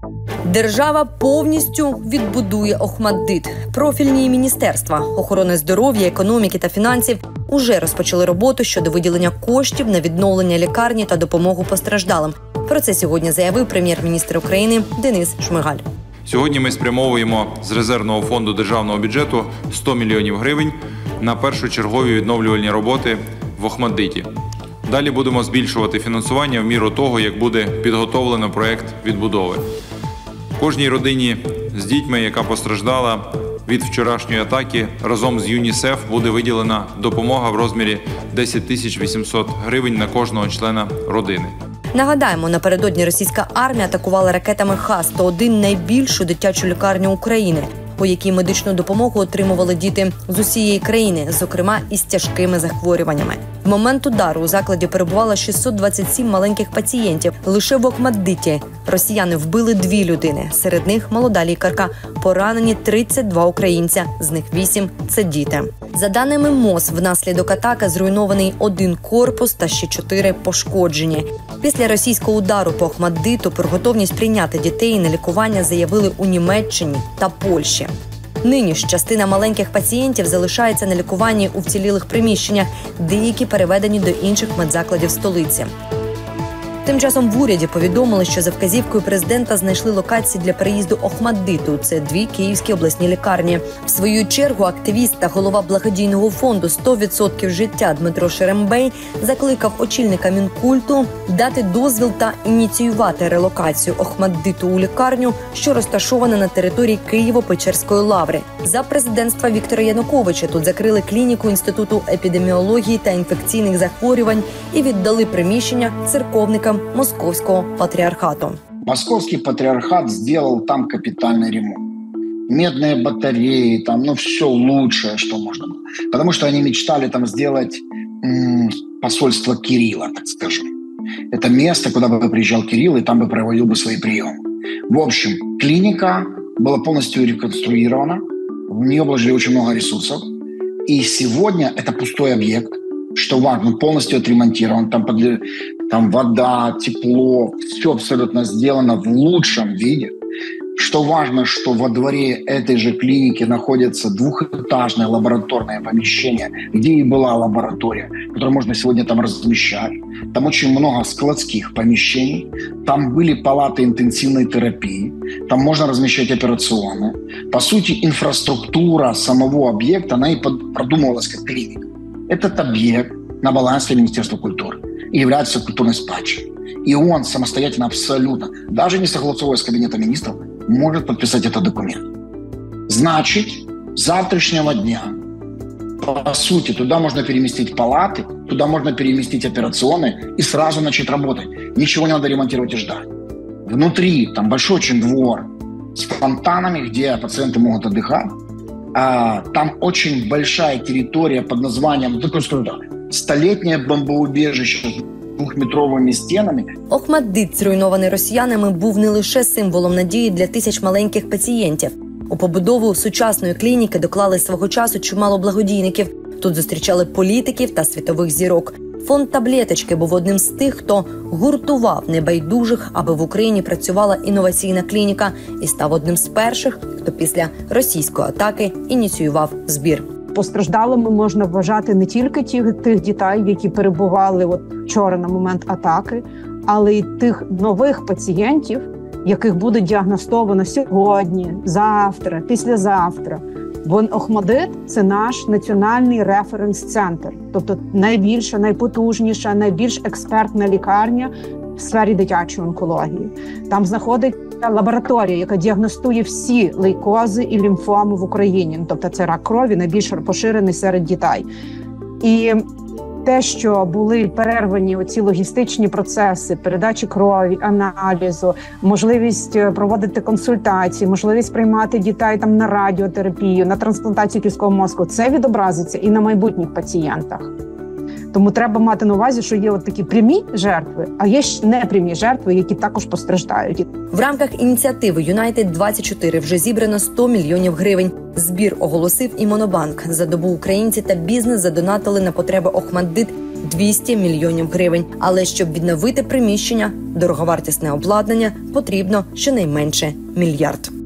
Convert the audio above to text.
Держава повністю відбудує Охматдит. Профільні міністерства охорони здоров'я, економіки та фінансів уже розпочали роботу щодо виділення коштів на відновлення лікарні та допомогу постраждалим. Про це сьогодні заявив прем'єр-міністр України Денис Шмигаль. Сьогодні ми спрямовуємо з резервного фонду державного бюджету 100 мільйонів гривень на першочергові відновлювальні роботи в Охматдиті. Далі будемо збільшувати фінансування в міру того, як буде підготовлено проєкт відбудови. Кожній родині з дітьми, яка постраждала від вчорашньої атаки, разом з ЮНІСЕФ буде виділена допомога в розмірі 10 800 гривень на кожного члена родини. Нагадаємо, напередодні російська армія атакувала ракетами Х-101 найбільшу дитячу лікарню України, у якій медичну допомогу отримували діти з усієї країни, зокрема із тяжкими захворюваннями. В момент удару у закладі перебувало 627 маленьких пацієнтів. Лише в Охматдиті росіяни вбили 2 людини. Серед них молода лікарка. Поранені 32 українця, з них 8 – це діти. За даними МОЗ, внаслідок атаки зруйнований 1 корпус та ще 4 пошкоджені. Після російського удару по Охматдиту про готовність прийняти дітей на лікування заявили у Німеччині та Польщі. Нині ж частина маленьких пацієнтів залишається на лікуванні у вцілілих приміщеннях, деякі переведені до інших медзакладів столиці. Тим часом в уряді повідомили, що за вказівкою президента знайшли локації для переїзду Охматдиту. Це 2 київські обласні лікарні. В свою чергу активіст та голова благодійного фонду «100% життя» Дмитро Шерембей закликав очільника Мінкульту дати дозвіл та ініціювати релокацію Охматдиту у лікарню, що розташована на території Києво-Печерської лаври. За президентства Віктора Януковича тут закрили клініку Інституту епідеміології та інфекційних захворювань і віддали приміщення церковникам Московского патриархата. Московский патриархат сделал там капитальный ремонт. Медные батареи, там, все лучшее, что можно было. Потому что они мечтали там сделать посольство Кирилла, так скажем. Это место, куда бы приезжал Кирилл, и там бы проводил бы свои приемы. В общем, клиника была полностью реконструирована. В нее вложили очень много ресурсов. И сегодня это пустой объект, что важно, полностью отремонтирован. Там вода, тепло, все абсолютно сделано в лучшем виде. Что важно, что во дворе этой же клиники находится двухэтажное лабораторное помещение, где и была лаборатория, которую можно сегодня там размещать. Там очень много складских помещений. Там были палаты интенсивной терапии. Там можно размещать операционные. По сути, инфраструктура самого объекта, она и продумывалась как клиника. Этот объект на балансе Министерства культуры и является культурной спадщиной. И он самостоятельно абсолютно, даже не согласовывая с Кабинетом министров, может подписать этот документ. Значит, с завтрашнего дня, по сути, туда можно переместить палаты, туда можно переместить операционные и сразу начать работать. Ничего не надо ремонтировать и ждать. Внутри, там большой очень двор с фонтанами, где пациенты могут отдыхать. Там очень большая территория под названием, столетнее бомбоубежище с 2-метровими стінами. Охматдит, зруйнований росіянами, був не лише символом надії для тисяч маленьких пацієнтів. У побудову сучасної клініки доклали свого часу чимало благодійників. Тут зустрічали політиків та світових зірок. Фонд «Таблеточки» був одним з тих, хто гуртував небайдужих, аби в Україні працювала інноваційна клініка, і став одним з перших, хто після російської атаки ініціював збір. Постраждалими можна вважати не тільки тих дітей, які перебували вчора на момент атаки, але й тих нових пацієнтів, яких буде діагностовано сьогодні, завтра, післязавтра. Бо Охматдит – це наш національний референс-центр, тобто найбільша, найпотужніша, найбільш експертна лікарня в сфері дитячої онкології. Там знаходиться лабораторія, яка діагностує всі лейкози і лімфоми в Україні. Тобто це рак крові, найбільш поширений серед дітей. І те, що були перервані оці логістичні процеси, передачі крові, аналізу, можливість проводити консультації, можливість приймати дітей там на радіотерапію, на трансплантацію кісткового мозку, це відобразиться і на майбутніх пацієнтах. Тому треба мати на увазі, що є такі прямі жертви, а є непрямі жертви, які також постраждають. В рамках ініціативи «Юнайтед-24» вже зібрано 100 мільйонів гривень. Збір оголосив і Монобанк. За добу українці та бізнес задонатили на потреби Охматдит 200 мільйонів гривень. Але щоб відновити приміщення, дороговартісне обладнання, потрібно щонайменше мільярд.